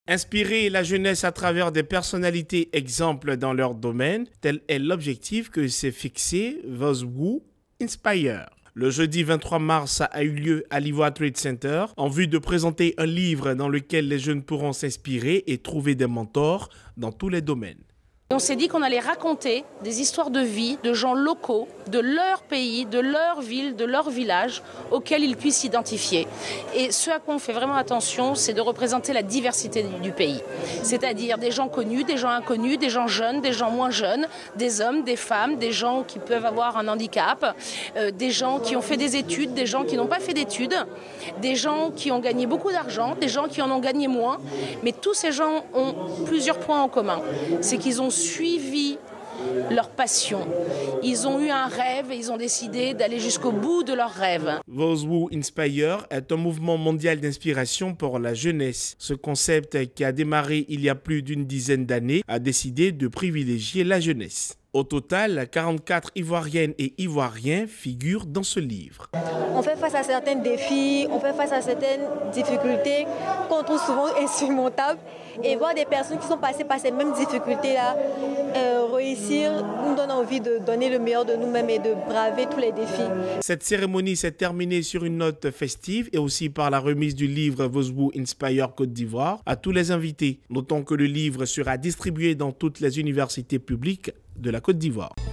Inspirer la jeunesse à travers des personnalités exemples dans leur domaine, tel est l'objectif que s'est fixé Vozwu Inspire. Le jeudi 23 mars a eu lieu à l'Ivoire Trade Center en vue de présenter un livre dans lequel les jeunes pourront s'inspirer et trouver des mentors dans tous les domaines. On s'est dit qu'on allait raconter des histoires de vie de gens locaux, de leur pays, de leur ville, de leur village, auxquels ils puissent s'identifier. Et ce à quoi on fait vraiment attention, c'est de représenter la diversité du pays. C'est-à-dire des gens connus, des gens inconnus, des gens jeunes, des gens moins jeunes, des hommes, des femmes, des gens qui peuvent avoir un handicap, des gens qui ont fait des études, des gens qui n'ont pas fait d'études, des gens qui ont gagné beaucoup d'argent, des gens qui en ont gagné moins. Mais tous ces gens ont plusieurs points en commun. C'est qu'ils ont suivi leur passion. Ils ont eu un rêve et ils ont décidé d'aller jusqu'au bout de leur rêve. Vozwu Inspire est un mouvement mondial d'inspiration pour la jeunesse. Ce concept, qui a démarré il y a plus d'une dizaine d'années, a décidé de privilégier la jeunesse. Au total, 44 Ivoiriennes et Ivoiriens figurent dans ce livre. On fait face à certains défis, on fait face à certaines difficultés qu'on trouve souvent insurmontables. Et voir des personnes qui sont passées par ces mêmes difficultés-là réussir nous donne envie de donner le meilleur de nous-mêmes et de braver tous les défis. Cette cérémonie s'est terminée sur une note festive et aussi par la remise du livre Vozwu Inspire Côte d'Ivoire à tous les invités. Notons que le livre sera distribué dans toutes les universités publiques de la Côte d'Ivoire.